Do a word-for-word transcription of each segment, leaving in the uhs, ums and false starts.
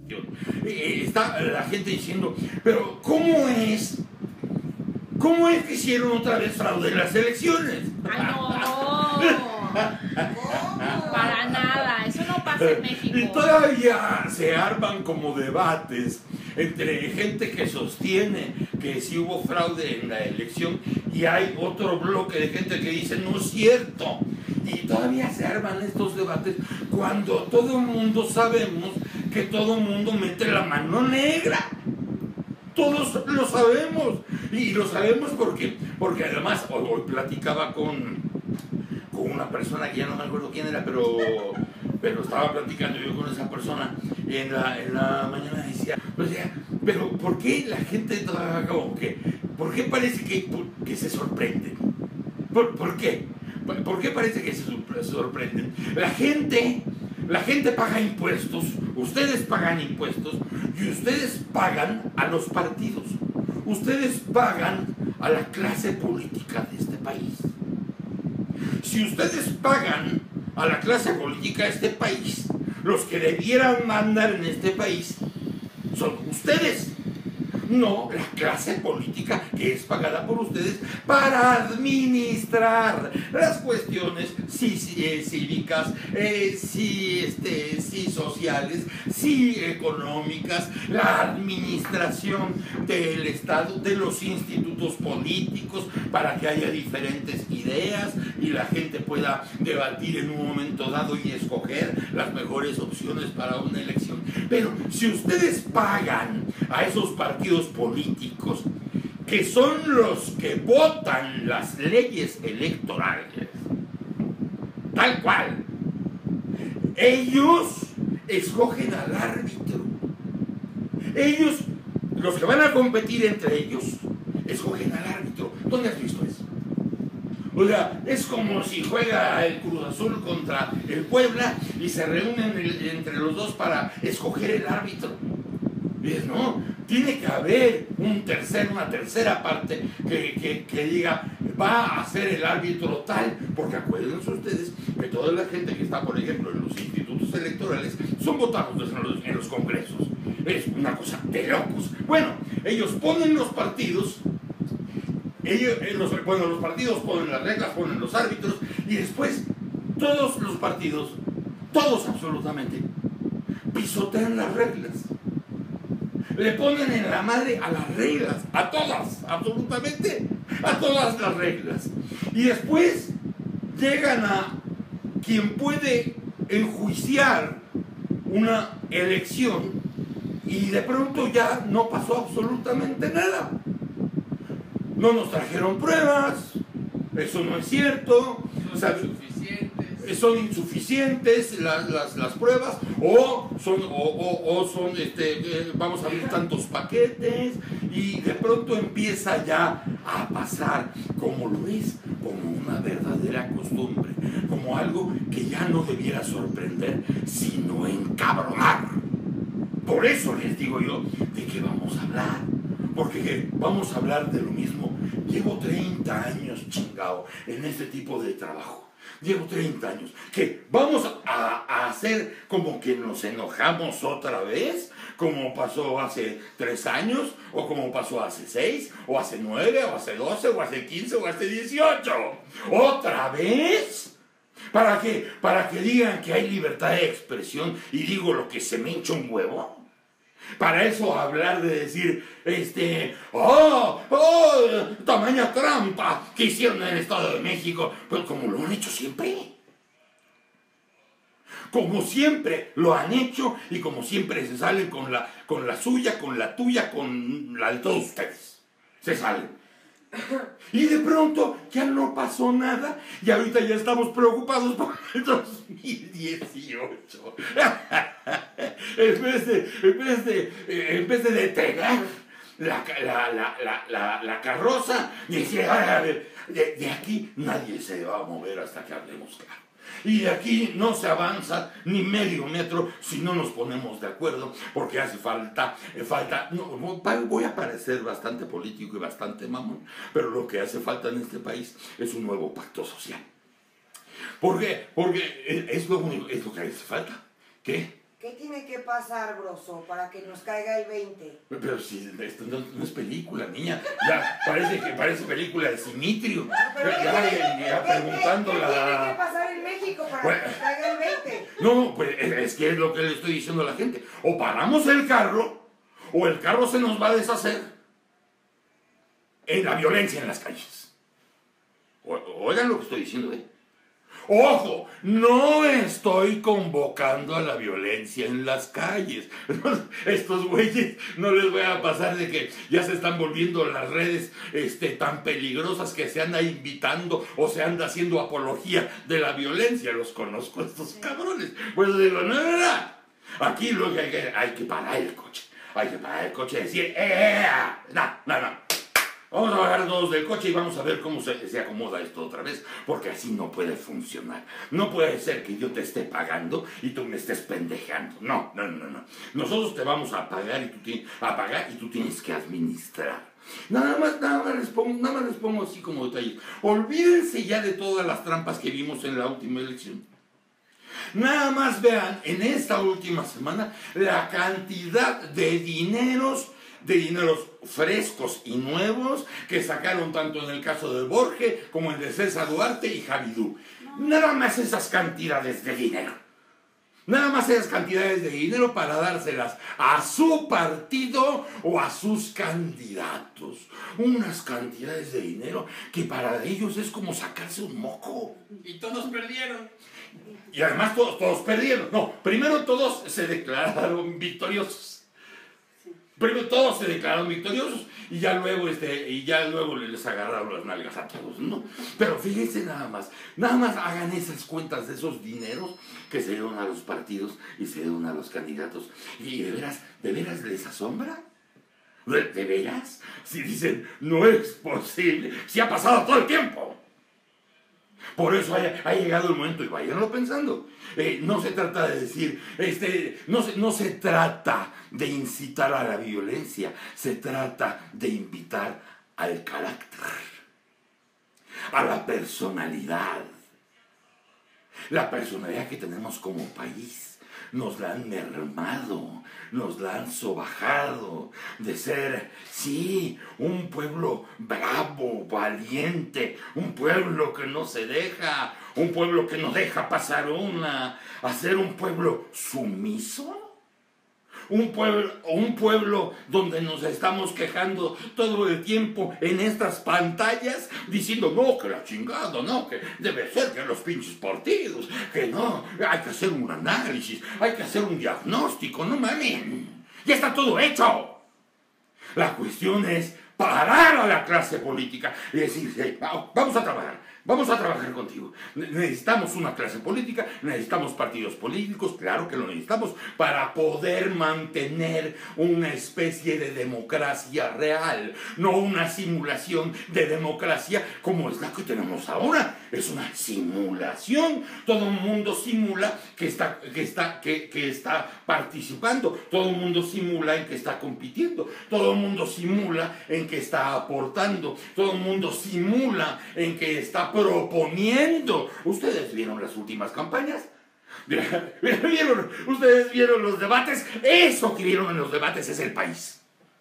Eh, está la gente diciendo, pero ¿cómo es? ¿Cómo es que hicieron otra vez fraude en las elecciones? ¡Ah, no! Para nada, eso no pasa en México. Y todavía se arman como debates entre gente que sostiene que sí hubo fraude en la elección y hay otro bloque de gente que dice no es cierto. Y todavía se arman estos debates cuando todo el mundo sabemos que todo el mundo mete la mano negra. Todos lo sabemos. Y lo sabemos porque, porque además hoy, hoy platicaba con, con una persona que ya no me acuerdo quién era, pero, pero estaba platicando yo con esa persona en la, en la mañana. Decía, pues ya, pero ¿por qué la gente todavía como que, por qué parece que, que se sorprenden? ¿Por, por qué? ¿Por qué parece que se sorprenden? La gente, la gente paga impuestos, ustedes pagan impuestos y ustedes pagan a los partidos. Ustedes pagan a la clase política de este país. Si ustedes pagan a la clase política de este país, los que debieran mandar en este país son ustedes. No la clase política que es pagada por ustedes para administrar las cuestiones sí, sí, eh, cívicas, eh, sí, este, sí sociales, sí económicas, la administración del Estado, de los institutos políticos, para que haya diferentes ideas y la gente pueda debatir en un momento dado y escoger las mejores opciones para una elección. Pero si ustedes pagan a esos partidos políticos, que son los que votan las leyes electorales, tal cual, ellos escogen al árbitro. Ellos, los que van a competir entre ellos, escogen al árbitro. ¿Dónde has visto eso? O sea, es como si juega el Cruz Azul contra el Puebla y se reúnen entre los dos para escoger el árbitro. Dices, no, tiene que haber un tercer, una tercera parte que, que, que diga, va a ser el árbitro tal, porque acuérdense ustedes que toda la gente que está, por ejemplo, en los institutos electorales, son votados en los, en los congresos. Es una cosa de locos. Bueno, ellos ponen los partidos, ellos, los, bueno, los partidos ponen las reglas, ponen los árbitros, y después todos los partidos, todos absolutamente, pisotean las reglas. Le ponen en la madre a las reglas, a todas, absolutamente, a todas las reglas. Y después llegan a quien puede enjuiciar una elección y de pronto ya no pasó absolutamente nada. No nos trajeron pruebas, eso no es cierto. Son insuficientes. Son insuficientes las, las, las pruebas, o son, o, o, o son este, eh, vamos a abrir tantos paquetes, y de pronto empieza ya a pasar, como lo es, como una verdadera costumbre, como algo que ya no debiera sorprender, sino encabronar. Por eso les digo yo, ¿de qué vamos a hablar? Porque vamos a hablar de lo mismo. Llevo treinta años chingado en este tipo de trabajo. Llevo treinta años. ¿Qué? ¿Vamos a, a hacer como que nos enojamos otra vez? Como pasó hace tres años, o como pasó hace seis, o hace nueve, o hace doce, o hace quince, o hace dieciocho. ¿Otra vez? ¿Para qué? ¿Para que digan que hay libertad de expresión y digo lo que se me hincha un huevo? Para eso hablar de decir, este, oh, oh, tamaña trampa que hicieron en el Estado de México, pues como lo han hecho siempre. Como siempre lo han hecho y como siempre se salen con la, con la suya, con la tuya, con la de todos ustedes. Se salen. Y de pronto ya no pasó nada y ahorita ya estamos preocupados por el dos mil dieciocho. en, vez de, en, vez de, en vez de detener la, la, la, la, la, la carroza y decir, a ver, de, de aquí nadie se va a mover hasta que hablemos claro. Y de aquí no se avanza ni medio metro si no nos ponemos de acuerdo, porque hace falta, falta no, voy a parecer bastante político y bastante mamón, pero lo que hace falta en este país es un nuevo pacto social. ¿Por qué? Porque es lo único, es lo que hace falta. ¿Qué? ¿Qué tiene que pasar, broso, para que nos caiga el veinte? Pero si esto no, no es película, niña. Ya parece que parece película de Simitrio. Pero Ya, ¿qué, ya, qué, ya, ya qué, preguntando qué, qué la... tiene que pasar en México para Bueno. que nos caiga el veinte? No, pues es, es que es lo que le estoy diciendo a la gente. O paramos el carro, o el carro se nos va a deshacer en la violencia en las calles. O, oigan lo que estoy diciendo, ¿eh? Ojo, no estoy convocando a la violencia en las calles. Estos güeyes no les voy a pasar de que ya se están volviendo las redes este, tan peligrosas que se anda invitando o se anda haciendo apología de la violencia. Los conozco a estos cabrones. Pues digo, no, no, no. Aquí lo que hay que, hay que parar el coche. Hay que parar el coche y decir, ¡eh! No, no, no. Vamos a bajar todos del coche y vamos a ver cómo se, se acomoda esto otra vez, porque así no puede funcionar. No puede ser que yo te esté pagando y tú me estés pendejando. No, no, no, no. Nosotros te vamos a pagar y tú, tienes, a pagar y tú tienes que administrar. Nada más, nada más les pongo, nada más les pongo así como detalle. Olvídense ya de todas las trampas que vimos en la última elección. Nada más vean en esta última semana la cantidad de dineros de dineros frescos y nuevos que sacaron tanto en el caso de Borges como en el de César Duarte y Javidú. Nada más esas cantidades de dinero. Nada más esas cantidades de dinero para dárselas a su partido o a sus candidatos. Unas cantidades de dinero que para ellos es como sacarse un moco. Y todos perdieron. Y además todos, todos perdieron. No, primero todos se declararon victoriosos. Primero todos se declararon victoriosos y ya luego, este, y ya luego les agarraron las nalgas a todos, ¿no? Pero fíjense nada más, nada más hagan esas cuentas de esos dineros que se dieron a los partidos y se dieron a los candidatos. Y de veras, ¿de veras les asombra? ¿De, de veras? Si dicen, no es posible, si ha pasado todo el tiempo. Por eso ha, ha llegado el momento, y váyanlo pensando. Eh, no se trata de decir, este, no, se, no se trata de incitar a la violencia, se trata de invitar al carácter, a la personalidad. La personalidad que tenemos como país. Nos la han mermado, nos la han sobajado de ser, sí, un pueblo bravo, valiente, un pueblo que no se deja, un pueblo que no deja pasar una, a ser un pueblo sumiso. Un pueblo, un pueblo donde nos estamos quejando todo el tiempo en estas pantallas diciendo no, que la chingada, no, que debe ser que los pinches partidos, que no, hay que hacer un análisis, hay que hacer un diagnóstico, no mamen, ya está todo hecho. La cuestión es parar a la clase política y decir, hey, vamos a trabajar. Vamos a trabajar contigo. Necesitamos una clase política, necesitamos partidos políticos, claro que lo necesitamos, para poder mantener una especie de democracia real, no una simulación de democracia como es la que tenemos ahora. Es una simulación. Todo el mundo simula que está, que está, que, que está participando, todo el mundo simula en que está compitiendo, todo el mundo simula en que está aportando, todo el mundo simula en que está proponiendo. ¿Ustedes vieron las últimas campañas? ¿Vieron? ¿Ustedes vieron los debates? Eso que vieron en los debates es el país.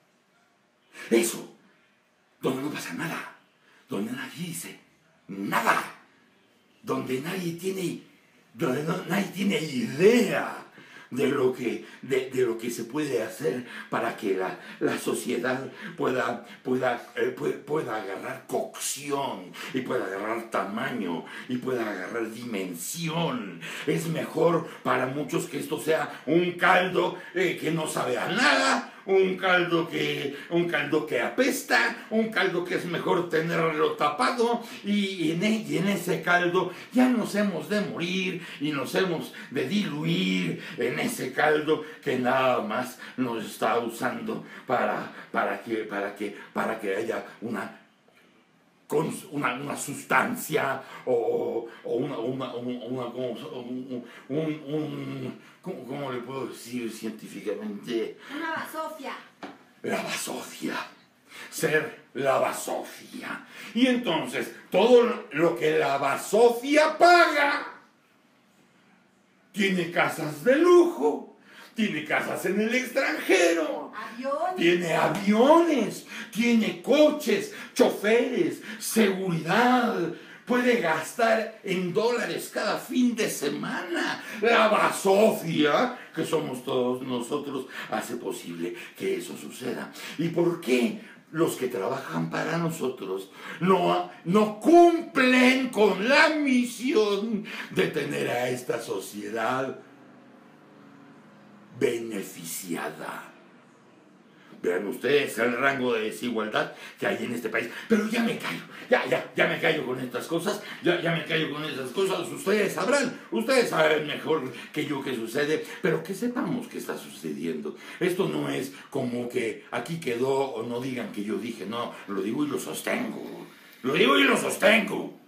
Eso. Donde no pasa nada. Donde nadie dice nada. Donde nadie tiene, donde no, nadie tiene idea de lo que, de, de lo que se puede hacer para que la, la sociedad pueda, pueda, eh, pueda, pueda agarrar cocción y pueda agarrar tamaño y pueda agarrar dimensión. Es mejor para muchos que esto sea un caldo eh, que no sabe a nada, un caldo que, un caldo que apesta, un caldo que es mejor tenerlo tapado, y en, y en ese caldo ya nos hemos de morir y nos hemos de diluir en ese caldo que nada más nos está usando para, para, que, para, que, para que haya una con una, una sustancia o, o una, una, una, una un, un, un, ¿cómo, ¿cómo le puedo decir científicamente? Una basofia. La basofia. Ser la basofia. Y entonces, todo lo que la basofia paga tiene casas de lujo, tiene casas en el extranjero, Aviones. tiene aviones, tiene coches, choferes, seguridad, puede gastar en dólares cada fin de semana. La basofia, que somos todos nosotros, hace posible que eso suceda. ¿Y por qué los que trabajan para nosotros no, no cumplen con la misión de tener a esta sociedad beneficiada? Vean ustedes el rango de desigualdad que hay en este país. Pero ya me callo, ya, ya, ya me callo con estas cosas, ya, ya me callo con estas cosas. Ustedes sabrán, ustedes saben mejor que yo qué sucede, pero que sepamos qué está sucediendo. Esto no es como que aquí quedó o no digan que yo dije, no, lo digo y lo sostengo, lo digo y lo sostengo.